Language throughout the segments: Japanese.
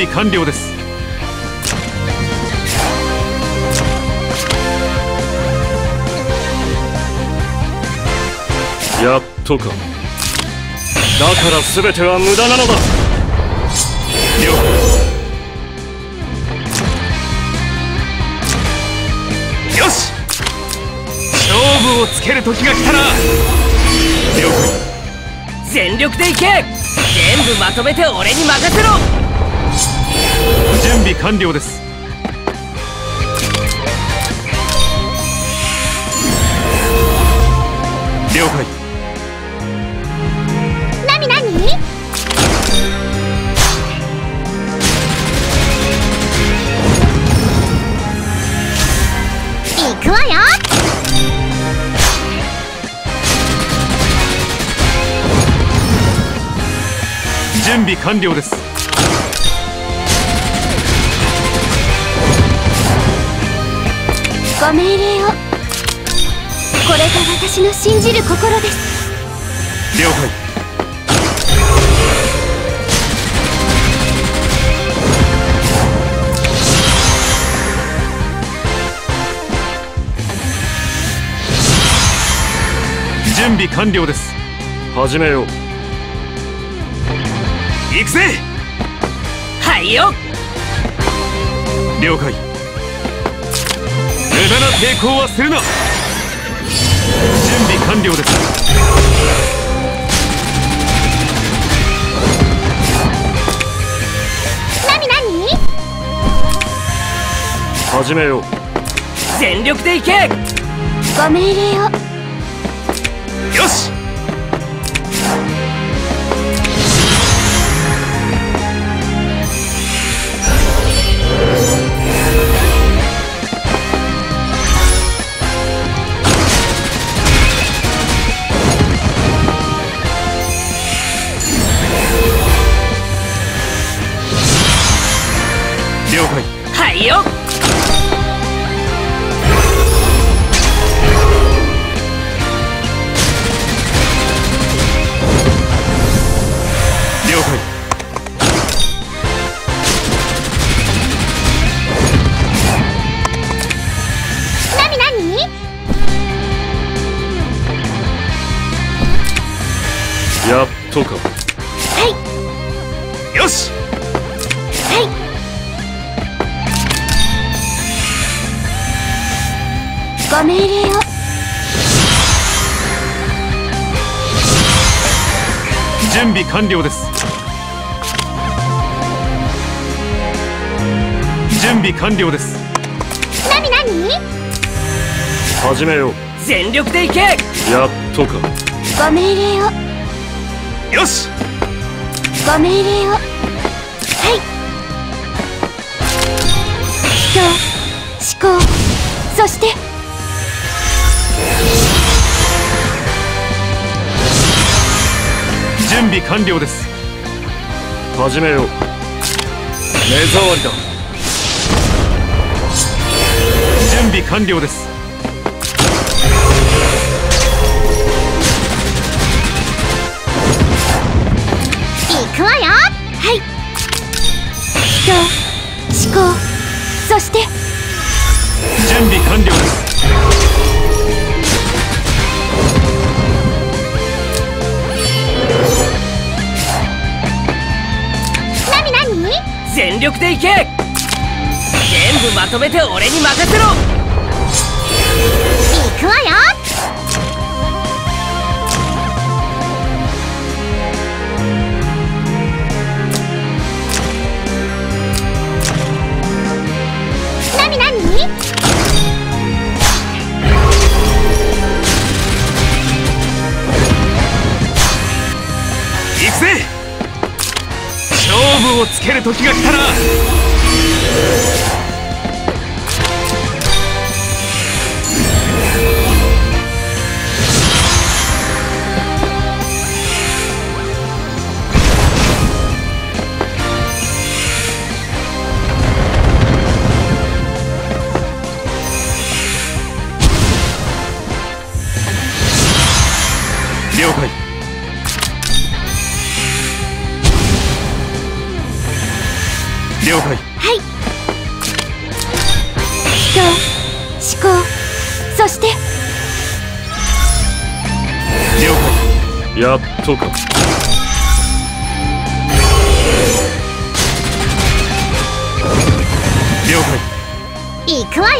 備完了です。やっとか。だから全ては無駄なのだ。了解。よし、勝負をつける時が来たな。了解。 全力でいけ。全部まとめて俺に任せろ。 準備完了です。了解。 なになに？行くわよ。 準備完了です。 ご命令を。これが私の信じる心です。 了解。準備完了です。始めよう。行くぜ。 はいよ。 了解。無駄な抵抗はするな。準備完了です。 なになに？ 始めよう。 全力でいけ。 ご命令を。 よし。了解。 はいよ。 了解。 なになに？ やっとか。 はい。 よし。 はい。ご命令を。 準備完了です。準備完了です。 なになに？ 始めよう。 全力でいけ。 やっとか。 ご命令を。 よし。 ご命令を。はい。人、思考、そして準備完了です。始めよう。目障りだ。準備完了です。 行くわよ。はい。人、思考、そして準備完了です。 なになに？ 全力でいけ。全部まとめて俺に任せろ。 行くわよ。なになに？ 行くぜ。勝負をつける時が来たな。了解。 思考、そして了解。やっとか。了解。 行くわよ。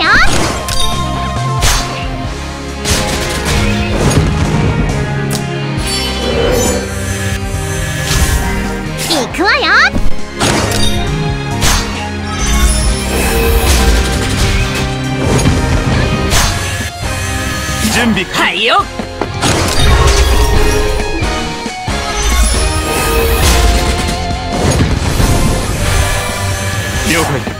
行くわよ。 準備。 はいよ。 了解。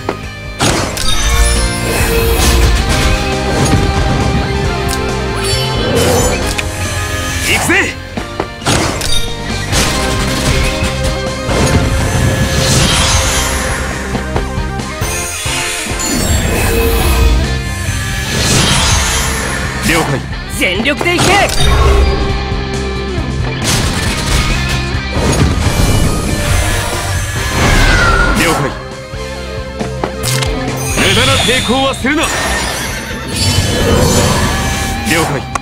行くぜ。了解。 全力でいけ。 了解。無駄な抵抗はするな。了解。